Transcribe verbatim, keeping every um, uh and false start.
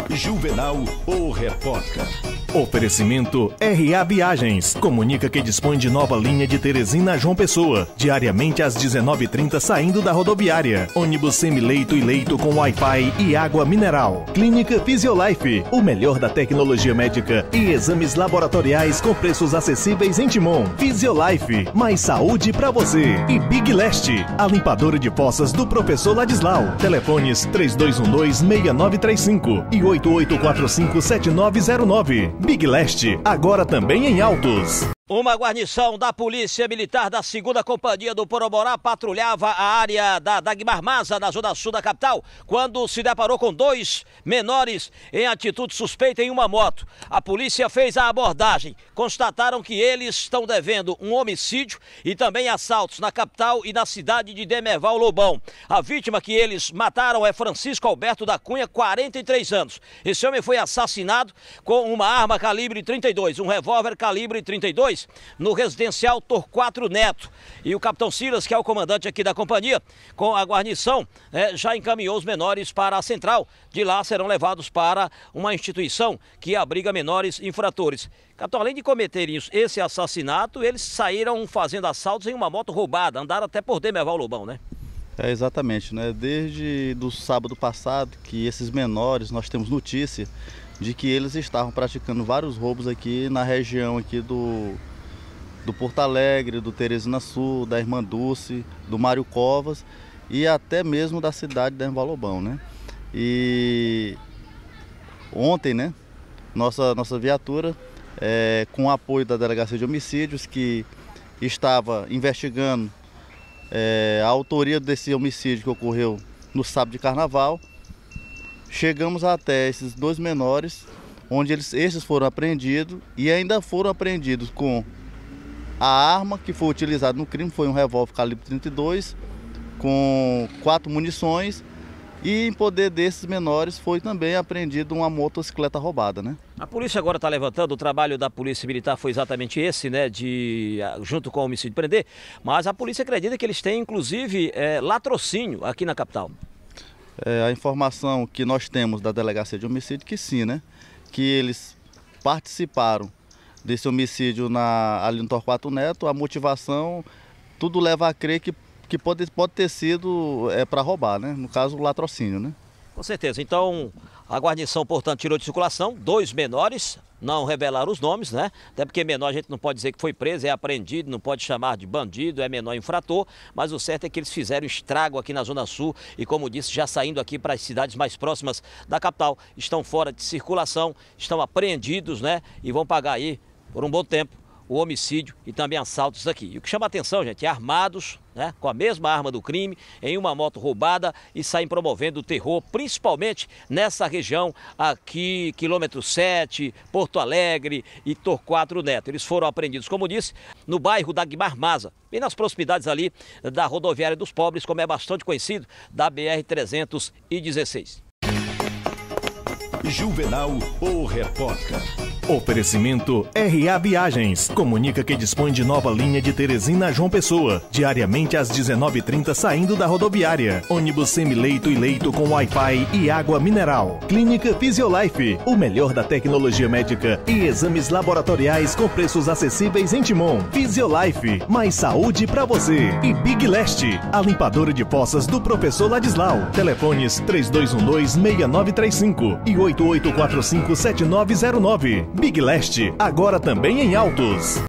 Juvenal, o repórter. Oferecimento R A Viagens. Comunica que dispõe de nova linha de Teresina a João Pessoa. Diariamente às dezenove e trinta saindo da rodoviária. Ônibus semileito e leito com Wi-Fi e água mineral. Clínica Fisiolife. O melhor da tecnologia médica e exames laboratoriais com preços acessíveis em Timon. Fisiolife. Mais saúde pra você. E Big Leste. A limpadora de poças do professor Ladislau. Telefones três dois um dois, seis nove três cinco e oito oito quatro cinco, sete nove zero nove. Big Leste, agora também em Altos. Uma guarnição da Polícia Militar da segunda Companhia do Poroborá patrulhava a área da Dagmar Maza, na zona sul da capital, quando se deparou com dois menores em atitude suspeita em uma moto. A polícia fez a abordagem. Constataram que eles estão devendo um homicídio e também assaltos na capital e na cidade de Demerval Lobão. A vítima que eles mataram é Francisco Alberto da Cunha, quarenta e três anos. Esse homem foi assassinado com uma arma calibre trinta e dois, um revólver calibre trinta e dois, no residencial Torquato Neto. E o capitão Silas, que é o comandante aqui da companhia, com a guarnição, é, já encaminhou os menores para a central. De lá serão levados para uma instituição que abriga menores infratores. Capitão, além de cometerem isso, esse assassinato, eles saíram fazendo assaltos em uma moto roubada, andaram até por Demerval Lobão, né? É, exatamente, né? Desde do sábado passado que esses menores, nós temos notícia de que eles estavam praticando vários roubos aqui na região aqui do, do Porto Alegre, do Teresina Sul, da Irmã Dulce, do Mário Covas e até mesmo da cidade de Demerval Lobão, né? E ontem, né, nossa, nossa viatura, é, com o apoio da Delegacia de Homicídios, que estava investigando é, a autoria desse homicídio que ocorreu no sábado de carnaval, chegamos até esses dois menores, onde eles, esses foram apreendidos e ainda foram apreendidos com a arma que foi utilizada no crime, foi um revólver calibre trinta e dois, com quatro munições, e em poder desses menores foi também apreendido uma motocicleta roubada, né? A polícia agora está levantando, o trabalho da Polícia Militar foi exatamente esse, né, de, junto com o homicídio, prender, mas a polícia acredita que eles têm, inclusive, é, latrocínio aqui na capital. É, a informação que nós temos da Delegacia de Homicídio que sim, né? Que eles participaram desse homicídio na, ali no Torquato Neto. A motivação, tudo leva a crer que, que pode, pode ter sido é, para roubar, né? No caso, o latrocínio, né? Com certeza. Então, a guarnição, portanto, tirou de circulação dois menores, não revelaram os nomes, né? Até porque menor a gente não pode dizer que foi preso, é apreendido, não pode chamar de bandido, é menor infrator, mas o certo é que eles fizeram estrago aqui na Zona Sul e, como disse, já saindo aqui para as cidades mais próximas da capital, estão fora de circulação, estão apreendidos, né? E vão pagar aí, por um bom tempo, o homicídio e também assaltos aqui. E o que chama a atenção, gente, é armados, né, com a mesma arma do crime, em uma moto roubada e saem promovendo o terror, principalmente nessa região aqui, quilômetro sete, Porto Alegre e Torquato Neto. Eles foram apreendidos, como disse, no bairro da Dagmar Maza, bem nas proximidades ali da rodoviária dos Pobres, como é bastante conhecido, da B R trezentos e dezesseis. Juvenal, o repórter. Oferecimento R A Viagens. Comunica que dispõe de nova linha de Teresina a João Pessoa. Diariamente às dezenove e trinta saindo da rodoviária. Ônibus semileito e leito com Wi-Fi e água mineral. Clínica Fisiolife. O melhor da tecnologia médica e exames laboratoriais com preços acessíveis em Timon. Fisiolife. Mais saúde pra você. E Big Leste. A limpadora de poças do professor Ladislau. Telefones três dois um dois, seis nove três cinco e oito oito quatro cinco, sete nove zero nove. Big Leste, agora também em Altos.